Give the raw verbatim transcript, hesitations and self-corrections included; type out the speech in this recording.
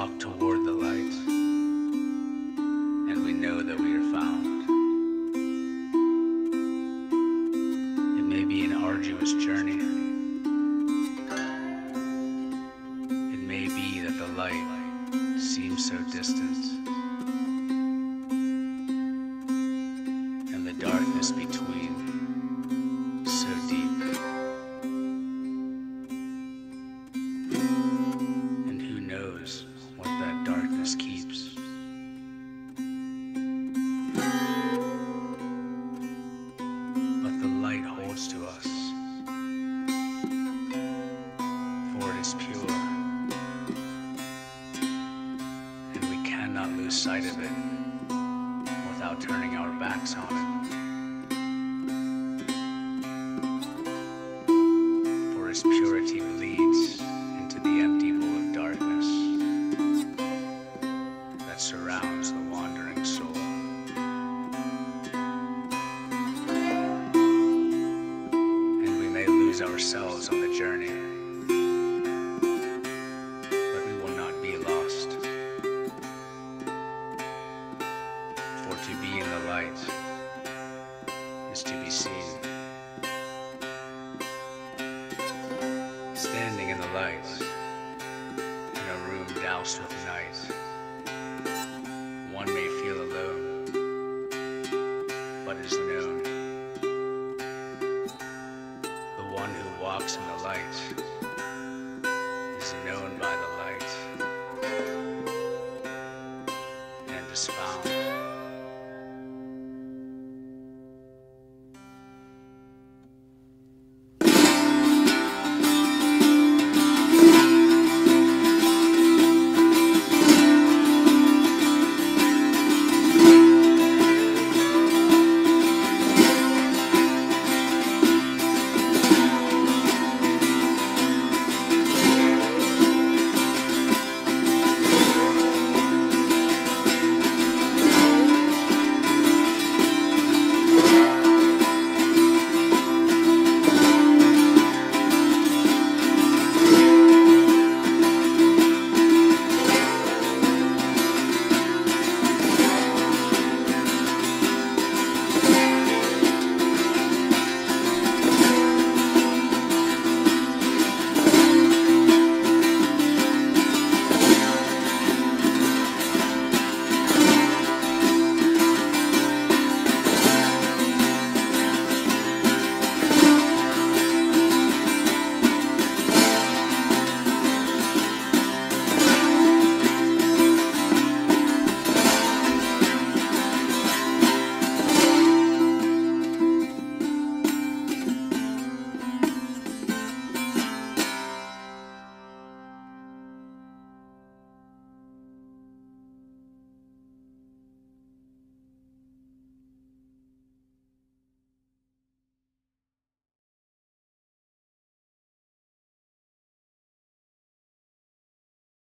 walk toward the light, and we know that we are found. It may be an arduous journey. It may be that the light seems so distant, and the darkness between so deep. And who knows what that darkness keeps. But the light holds to us, for it is pure, and we cannot lose sight of it without turning our backs on it. For its purity leads into the empty pool of darkness that surrounds the wandering soul. And we may lose ourselves on the journey, but we will not be lost. For to be in the light is to be seen. Standing in the light, in a room doused with night, one may feel alone, but is known. The one who walks in the light is known by the light, and is found.